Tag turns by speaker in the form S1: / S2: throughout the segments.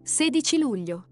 S1: 16 luglio.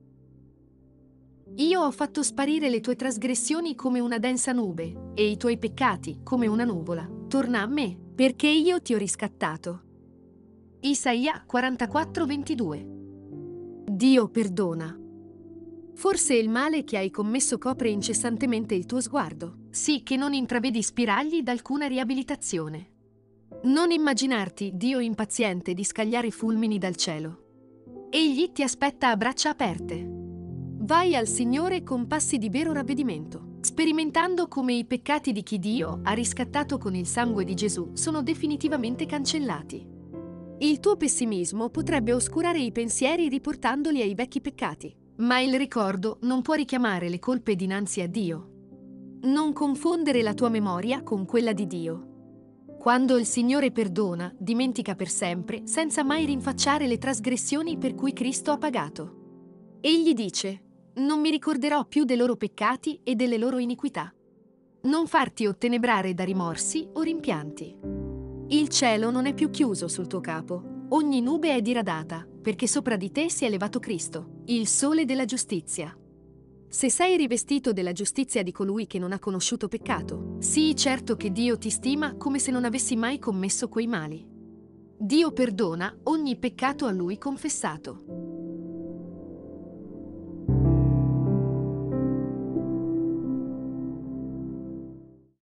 S1: Io ho fatto sparire le tue trasgressioni come una densa nube, e i tuoi peccati come una nuvola. Torna a me, perché io ti ho riscattato. Isaia 44:22. Dio perdona. Forse il male che hai commesso copre incessantemente il tuo sguardo, sì che non intravedi spiragli d'alcuna riabilitazione. Non immaginarti Dio impaziente di scagliare fulmini dal cielo. Egli ti aspetta a braccia aperte. Vai al Signore con passi di vero ravvedimento, sperimentando come i peccati di chi Dio ha riscattato con il sangue di Gesù sono definitivamente cancellati. Il tuo pessimismo potrebbe oscurare i pensieri riportandoli ai vecchi peccati, ma il ricordo non può richiamare le colpe dinanzi a Dio. Non confondere la tua memoria con quella di Dio. Quando il Signore perdona, dimentica per sempre, senza mai rinfacciare le trasgressioni per cui Cristo ha pagato. Egli dice: non mi ricorderò più dei loro peccati e delle loro iniquità. Non farti ottenebrare da rimorsi o rimpianti. Il cielo non è più chiuso sul tuo capo. Ogni nube è diradata, perché sopra di te si è levato Cristo, il sole della giustizia. Se sei rivestito della giustizia di colui che non ha conosciuto peccato, sii certo che Dio ti stima come se non avessi mai commesso quei mali. Dio perdona ogni peccato a Lui confessato.